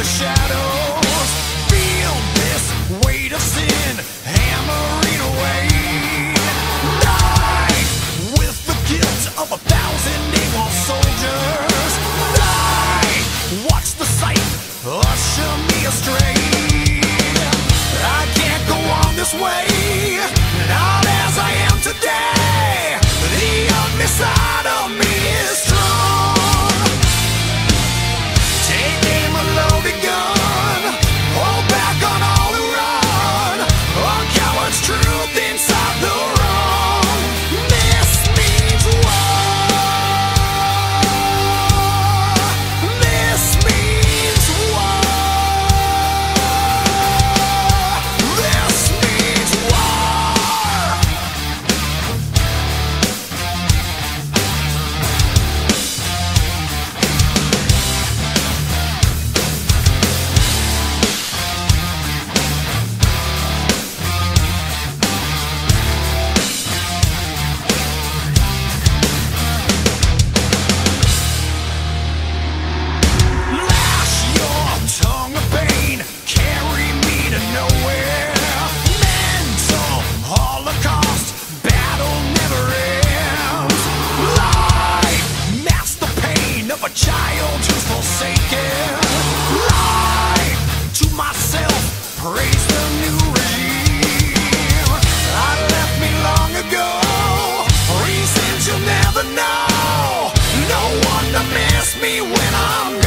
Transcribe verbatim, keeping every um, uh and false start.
shadows. Feel this weight of sin hammering away. Die with the guilt of a thousand AWOL soldiers. Die, watch the sight usher me astray. I can't go on this way, not as I am today. The ugly side of me is strong. Take aim a loaded gun, hold back on all who run. On cowards' truth inside the wrong. This means war. This means war. This means war. Lash your tongue of pain, carry me to nowhere. Mental holocaust, battle never ends. Lie, mask the pain of a child who's forsaken. Lie to myself, praise the new regime. I left me long ago, reasons you'll never know. No one to miss me when I'm